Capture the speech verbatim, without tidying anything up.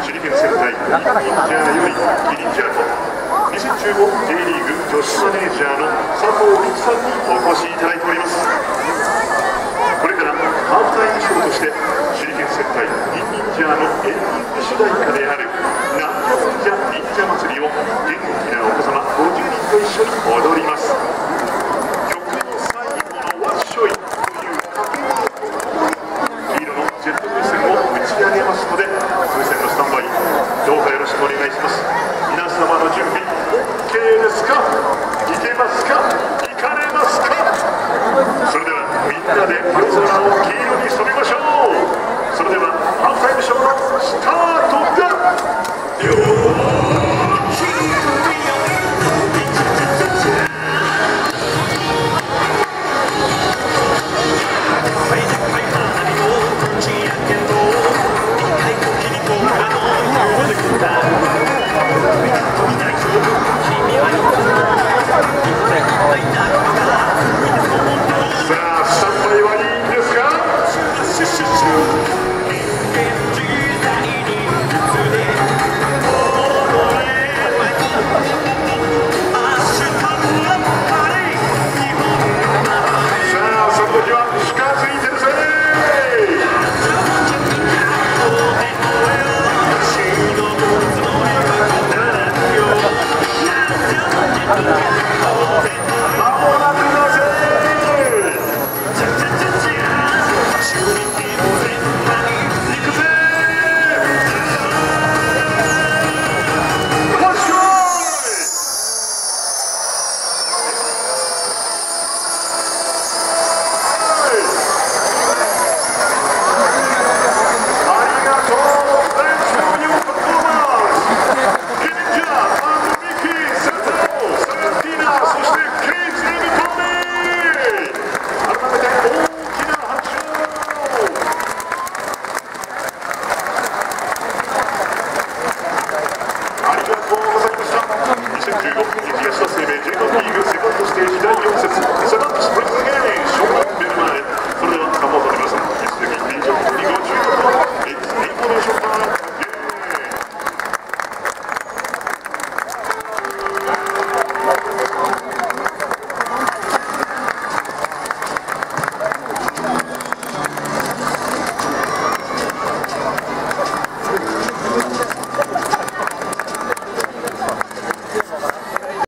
手裏剣戦隊忍者よりキリンジャーとにせんじゅうご J リーグ女子マネージャーの佐藤美希さんにお越しいただいております。これからハーフタイムショーとして手裏剣戦隊忍者のエンディング主題歌